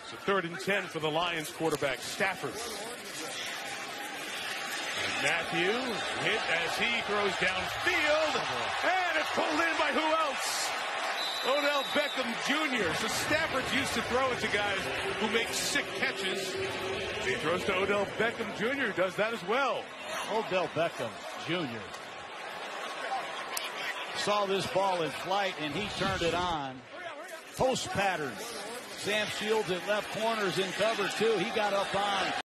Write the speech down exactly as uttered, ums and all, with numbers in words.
It's a third and ten for the Lions quarterback, Stafford. And Matthew hit as he throws downfield, and it's pulled in by who else? Odell Beckham Junior So Stafford's used to throwing to guys who make sick catches. He throws to Odell Beckham Junior, who does that as well. Odell Beckham Junior saw this ball in flight, and he turned it on. Post pattern. Sam Shields at left corners in cover two. He got up on.